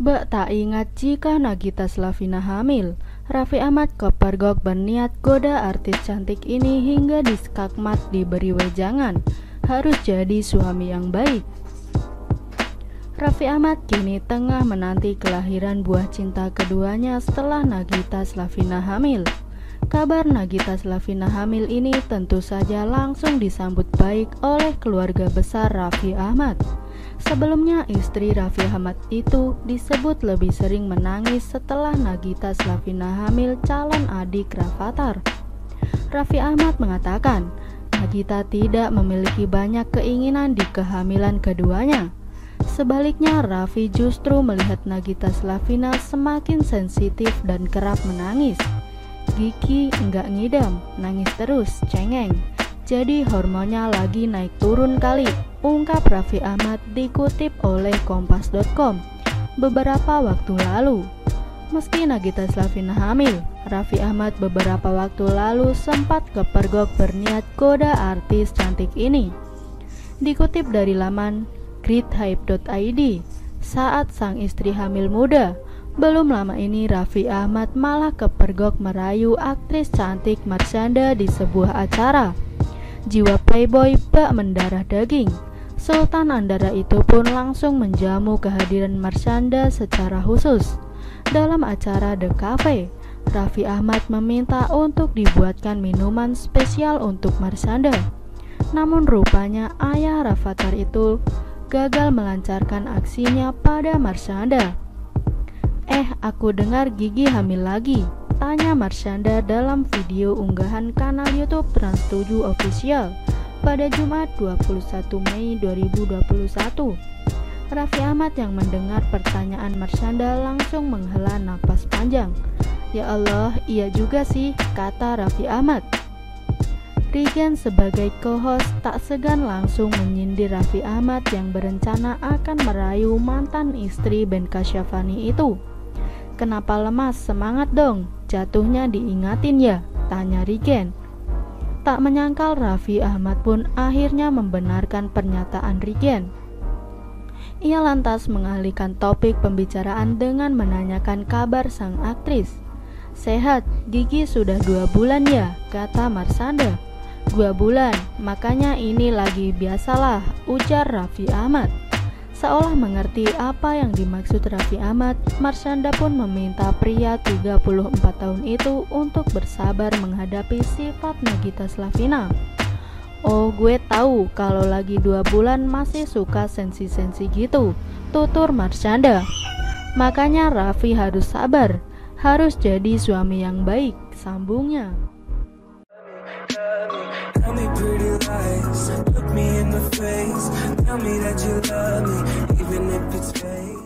Bak tak ingat jika Nagita Slavina hamil. Raffi Ahmad kepergok berniat goda artis cantik ini hingga diskakmat diberi wejangan harus jadi suami yang baik. Raffi Ahmad kini tengah menanti kelahiran buah cinta keduanya setelah Nagita Slavina hamil. Kabar Nagita Slavina hamil ini tentu saja langsung disambut baik oleh keluarga besar Raffi Ahmad. Sebelumnya istri Raffi Ahmad itu disebut lebih sering menangis setelah Nagita Slavina hamil calon adik Rafattar. Raffi Ahmad mengatakan Nagita tidak memiliki banyak keinginan di kehamilan keduanya. Sebaliknya Raffi justru melihat Nagita Slavina semakin sensitif dan kerap menangis. Gigi enggak ngidam, nangis terus, cengeng. Jadi hormonnya lagi naik turun kali, ungkap Raffi Ahmad dikutip oleh kompas.com beberapa waktu lalu. Meski Nagita Slavina hamil, Raffi Ahmad beberapa waktu lalu sempat kepergok berniat goda artis cantik ini. Dikutip dari laman greathype.id, saat sang istri hamil muda, belum lama ini Raffi Ahmad malah kepergok merayu aktris cantik Marshanda di sebuah acara. Jiwa playboy bak mendarah daging. Sultan Andara itu pun langsung menjamu kehadiran Marshanda secara khusus. Dalam acara The Cafe, Raffi Ahmad meminta untuk dibuatkan minuman spesial untuk Marshanda. Namun rupanya ayah Rafattar itu gagal melancarkan aksinya pada Marshanda. Aku dengar Gigi hamil lagi, tanya Marshanda dalam video unggahan kanal YouTube Trans7 Official pada Jumat 21 Mei 2021. Raffi Ahmad yang mendengar pertanyaan Marshanda langsung menghela napas panjang. Ya Allah, iya juga sih, kata Raffi Ahmad. Regen sebagai co-host tak segan langsung menyindir Raffi Ahmad yang berencana akan merayu mantan istri Ben Kasyafani itu. Kenapa lemas? Semangat dong, jatuhnya diingatin ya, tanya Regen. Tak menyangkal Raffi Ahmad pun akhirnya membenarkan pernyataan Regen. Ia lantas mengalihkan topik pembicaraan dengan menanyakan kabar sang aktris. Sehat, Gigi sudah 2 bulan ya, kata Marshanda. 2 bulan, makanya ini lagi biasalah, ujar Raffi Ahmad. Seolah mengerti apa yang dimaksud Raffi Ahmad, Marshanda pun meminta pria 34 tahun itu untuk bersabar menghadapi sifat Nagita Slavina. Oh, gue tahu kalau lagi 2 bulan masih suka sensi-sensi gitu, tutur Marshanda. Makanya Raffi harus sabar, harus jadi suami yang baik, sambungnya. Tell me pretty lies, look me in the face, tell me that you love me, even if it's fake.